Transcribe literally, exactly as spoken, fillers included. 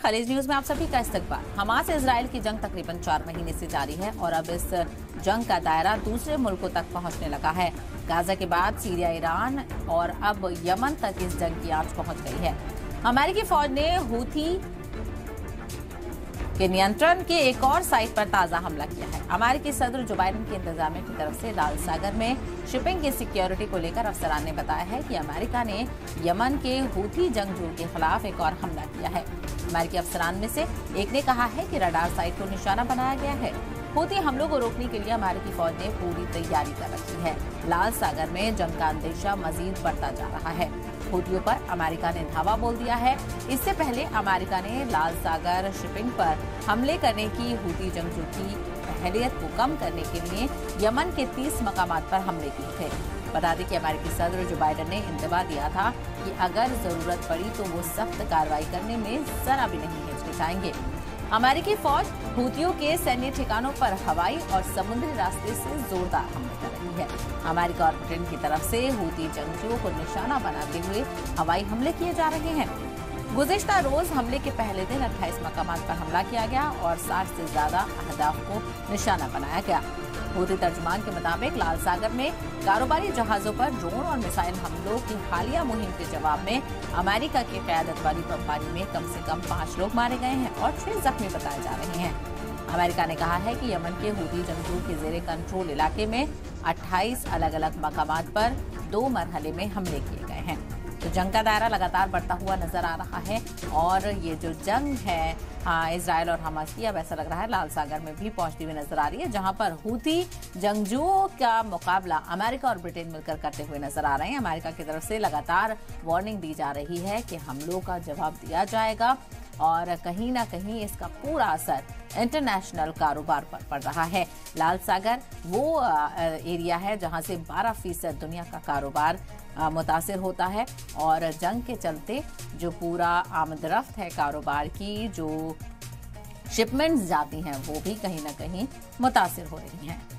खलीज news में आप सभी का इस्तकबाल। हमास इजराइल की जंग तकरीबन चार महीने से जारी है और अब इस जंग का दायरा दूसरे मुल्कों तक पहुंचने लगा है। गाजा के बाद सीरिया, ईरान और अब यमन तक इस जंग की आंच पहुंच गई है। अमेरिकी फौज ने हूथी के नियंत्रण के एक और साइट पर ताजा हमला किया है। अमेरिकी सदर जो बाइडेन की इंतजामिया की तरफ से लाल सागर में शिपिंग की सिक्योरिटी को लेकर अफसरान ने बताया है कि अमेरिका ने यमन के हूथी जंगजुओं के खिलाफ एक और हमला किया है। अमेरिकी अफसरान में से एक ने कहा है कि रडार साइट को निशाना बनाया गया है। हूथी हमलों को रोकने के लिए अमेरिकी फौज ने पूरी तैयारी कर रखी है। लाल सागर में जंग का अंदेशा मजीद बढ़ता जा रहा है। हूथियों पर अमेरिका ने धावा बोल दिया है। इससे पहले अमेरिका ने लाल सागर शिपिंग पर हमले करने की हूथी जंगजू की अहलियत को कम करने के लिए यमन के तीस मकामात पर हमले किए थे। बता दें कि अमेरिकी सदर जो बाइडेन ने इंतबा दिया था कि अगर जरूरत पड़ी तो वो सख्त कार्रवाई करने में जरा भी नहीं हिचकिचाएंगे। अमेरिकी फौज हूथियों के सैन्य ठिकानों पर हवाई और समुद्री रास्ते से जोरदार हमले कर रही है। अमेरिका और ब्रिटेन की तरफ से हूथी जंगजुओं को निशाना बनाते हुए हवाई हमले किए जा रहे हैं। गुज़िश्ता रोज हमले के पहले दिन अट्ठाईस मकामात पर हमला किया गया और साठ से ज्यादा अहदाफ को निशाना बनाया गया। हूथी तर्जुमान के मुताबिक लाल सागर में कारोबारी जहाजों पर ड्रोन और मिसाइल हमलों की हालिया मुहिम के जवाब में अमेरिका की क़यादत वाली बमबारी में कम से कम पांच लोग मारे गए हैं और छह जख्मी बताए जा रहे हैं। अमेरिका ने कहा है कि यमन के हूथी जंगजुओं के जेरे कंट्रोल इलाके में अट्ठाईस अलग अलग मकामात पर दो मरहले में हमले किए गए हैं। तो जंग का दायरा लगातार बढ़ता हुआ नजर आ रहा है और ये जो जंग है हाँ इजराइल और हमास की, अब ऐसा लग रहा है लाल सागर में भी पहुंचती हुई नजर आ रही है, जहां पर हूथी जंगजुओं का मुकाबला अमेरिका और ब्रिटेन मिलकर करते हुए नजर आ रहे हैं। अमेरिका की तरफ से लगातार वार्निंग दी जा रही है कि हमलों का जवाब दिया जाएगा और कहीं ना कहीं इसका पूरा असर इंटरनेशनल कारोबार पर पड़ रहा है। लाल सागर वो एरिया है जहां से बारह फीसद दुनिया का कारोबार मुतासिर होता है और जंग के चलते जो पूरा आमदरफ्त है कारोबार की, जो शिपमेंट्स जाती हैं वो भी कहीं ना कहीं मुतासिर हो रही हैं।